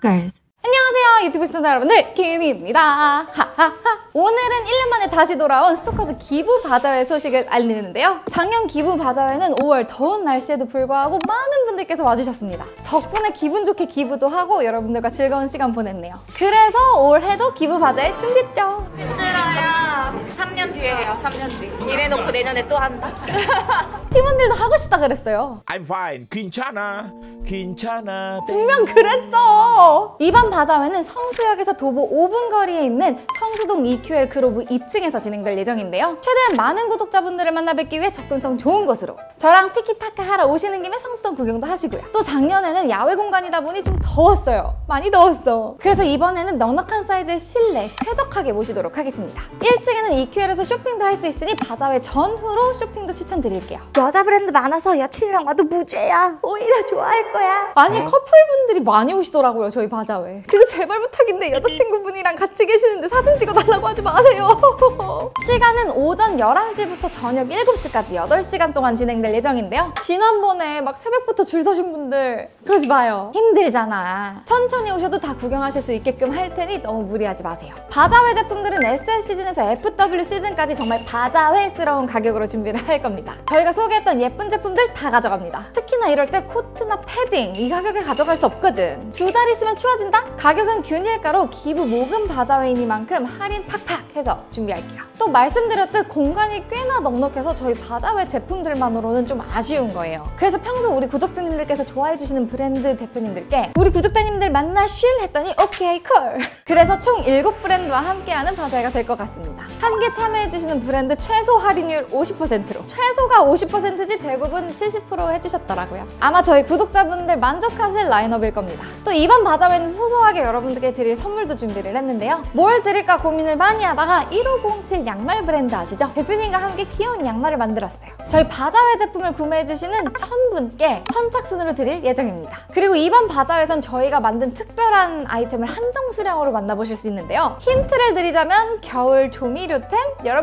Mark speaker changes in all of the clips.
Speaker 1: Stalkers. 안녕하세요 유튜브 시청자 여러분들, 김희입니다. 하하하. 오늘은 1년 만에 다시 돌아온 스토커즈 기부 바자회 소식을 알리는데요. 작년 기부 바자회는 5월 더운 날씨에도 불구하고 많은 분들께서 와주셨습니다. 덕분에 기분 좋게 기부도 하고 여러분들과 즐거운 시간 보냈네요. 그래서 올해도 기부 바자회 준비했죠.
Speaker 2: 힘들어요. 3년 뒤에 해요. 3년 뒤. 이래놓고 내년에 또 한다.
Speaker 1: 팀원들도 하고 싶다 그랬어요.
Speaker 3: I'm fine. 괜찮아.
Speaker 1: 분명 그랬어. 이번 바자회는 성수역에서 도보 5분 거리에 있는 성수동 EQL 그로브 2층에서 진행될 예정인데요. 최대한 많은 구독자분들을 만나 뵙기 위해 접근성 좋은 곳으로 저랑 티키타카 하러 오시는 김에 성수동 구경도 하시고요. 또 작년에는 야외 공간이다 보니 좀 더웠어요. 많이 더웠어. 그래서 이번에는 넉넉한 사이즈의 실내 쾌적하게 모시도록 하겠습니다. 1층에는 EQL에서 쇼핑도 할 수 있으니 바자회 전후로 쇼핑도 추천드릴게요. 여자 브랜드 많아서 여친이랑 와도 무죄야. 오히려 좋아할 거야. 아니 커플분들이 많이 오시더라고요, 저희 바자회. 그리고 제발 부탁인데 여자친구분이랑 같이 계시는데 사진 찍어달라고 하지 마세요. 시간은 오전 11시부터 저녁 7시까지 8시간 동안 진행될 예정인데요. 지난번에 막 새벽부터 줄 서신 분들 그러지 마요. 힘들잖아. 천천히 오셔도 다 구경하실 수 있게끔 할 테니 너무 무리하지 마세요. 바자회 제품들은 SS 시즌에서 FW 시즌까지 정말 바자회스러운 가격으로 준비를 할 겁니다. 저희가 소개했던 예쁜 제품들 다 가져갑니다. 특히나 이럴 때 코트나 패딩 이 가격에 가져갈 수 없거든. 2달 있으면 추워진다? 가격은 균일가로 기부 모금 바자회이니만큼 할인 팍팍 해서 준비할게요. 또 말씀드렸듯 공간이 꽤나 넉넉해서 저희 바자회 제품들만으로는 좀 아쉬운 거예요. 그래서 평소 우리 구독자님들께서 좋아해주시는 브랜드 대표님들께 우리 구독자님들 만나쉴 했더니 오케이 콜. 그래서 총 7브랜드와 함께하는 바자회가 될 것 같습니다. 함께 참여해주시는 브랜드 최소 할인율 50%로, 최소가 50%지 대부분 70% 해주셨더라고요. 아마 저희 구독자분들 만족하실 라인업일 겁니다. 또 이번 바자회는 소소하게 여러분들께 드릴 선물도 준비를 했는데요. 뭘 드릴까 고민을 많이 하다가 1507 양말 브랜드 아시죠? 대표님과 함께 귀여운 양말을 만들었어요. 저희 바자회 제품을 구매해주시는 1000분께 선착순으로 드릴 예정입니다. 그리고 이번 바자회에선 저희가 만든 특별한 아이템을 한정 수량으로 만나보실 수 있는데요. 힌트를 드리자면 겨울 조미료템?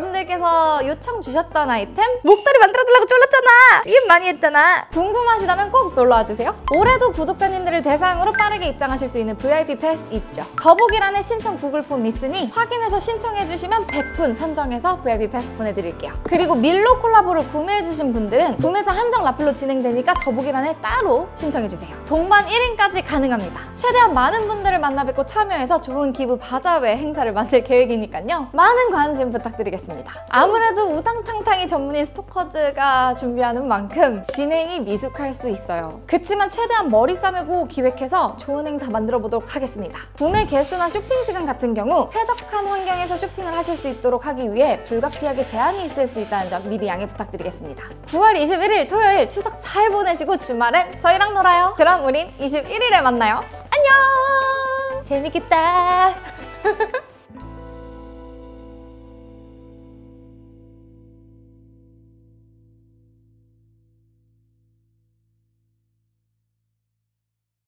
Speaker 1: 여러분들께서 요청 주셨던 아이템? 목도리 만들어달라고 졸랐잖아! 이게 많이 했잖아! 궁금하시다면 꼭 놀러와주세요. 올해도 구독자님들을 대상으로 빠르게 입장하실 수 있는 VIP 패스 있죠. 더보기란에 신청 구글 폼 있으니 확인해서 신청해주시면 100분 선정해서 VIP 패스 보내드릴게요. 그리고 밀로 콜라보를 구매해주신 분들은 구매자 한정 라플로 진행되니까 더보기란에 따로 신청해주세요. 동반 1인까지 가능합니다. 최대한 많은 분들을 만나 뵙고 참여해서 좋은 기부 바자회 행사를 만들 계획이니까요. 많은 관심 부탁드리겠습니다. 아무래도 우당탕탕이 전문인 스토커즈가 준비하는 만큼 진행이 미숙할 수 있어요. 그치만 최대한 머리 싸매고 기획해서 좋은 행사 만들어 보도록 하겠습니다. 구매 개수나 쇼핑 시간 같은 경우 쾌적한 환경에서 쇼핑을 하실 수 있도록 하기 위해 불가피하게 제한이 있을 수 있다는 점 미리 양해 부탁드리겠습니다. 9월 21일 토요일 추석 잘 보내시고 주말엔 저희랑 놀아요. 그럼 우린 21일에 만나요. 안녕! 재밌겠다.